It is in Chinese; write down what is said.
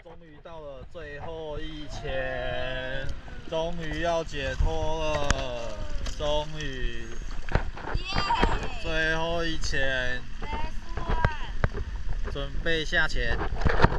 终于到了最后一签，终于要解脱了，终于，最后一签，准备下潜。